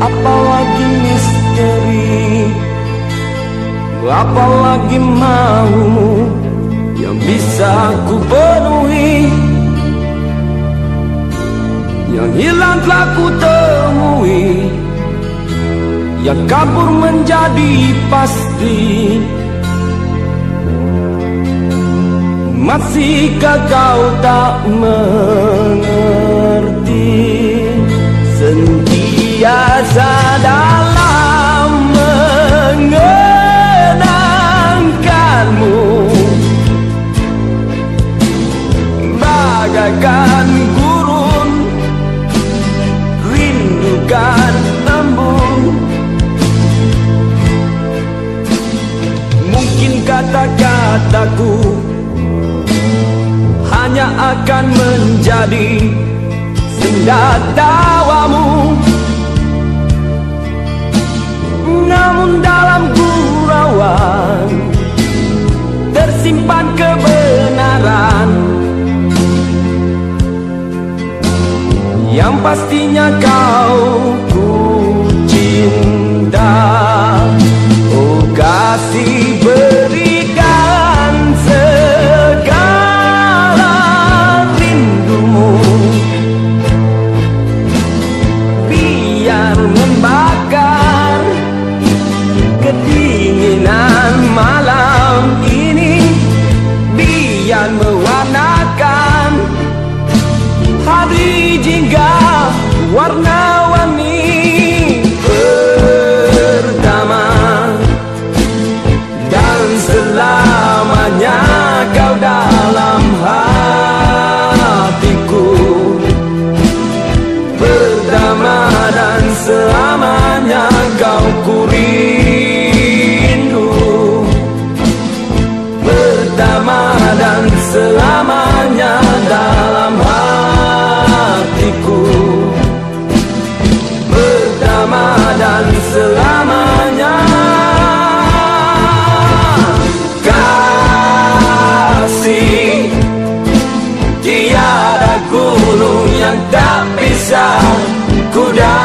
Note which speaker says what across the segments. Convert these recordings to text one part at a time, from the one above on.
Speaker 1: apalagi misteri, apalagi maumu yang bisa ku penuhi. Yang hilang telah ku temui, yang kabur menjadi pasti. Masihkah kau tak mengerti? Sentiasa dalam mengenangkanmu, bagaikan gurun rindukan embun. Mungkin kata-kataku hanya akan menjadi sendat tawamu, namun dalam gurauan tersimpan kebenaran yang pastinya kau ku cinta. Oh kasih, berikan segala rindumu, biar membakar kedinginan malam ini, biar mewarnakan hari jingga warna-warni. Pertama dan selamanya kau dalam hatiku, pertama dan selamanya kau ku rindu, pertama dan selamanya dalam hatiku, pertama dan selamanya. Kasih, tiada gunung yang tak bisa ku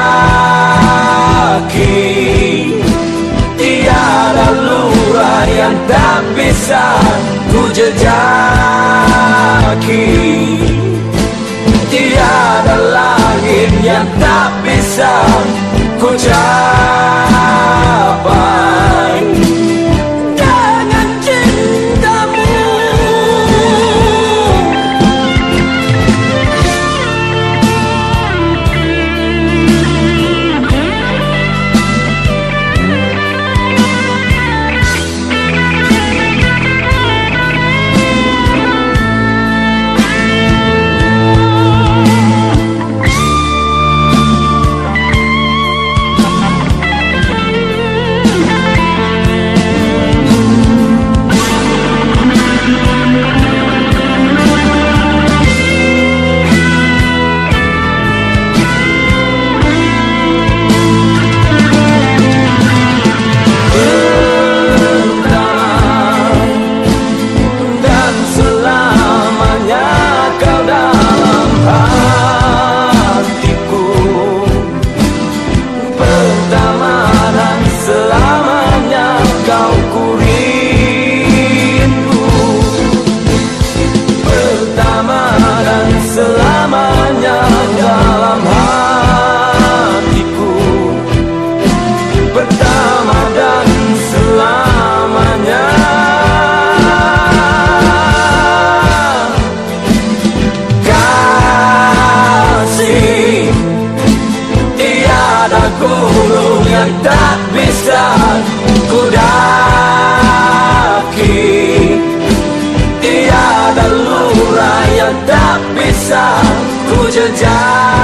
Speaker 1: daki, tiada lurah yang tak bisa ku jejaki, tiada langit yang tak bisa ku capai dengan cintamu. Selamanya dalam hatiku, pertama dan selamanya. Kasih, tiada gunung yang tak bisa ku daki, tiada lurah yang tak bisa ku jejak.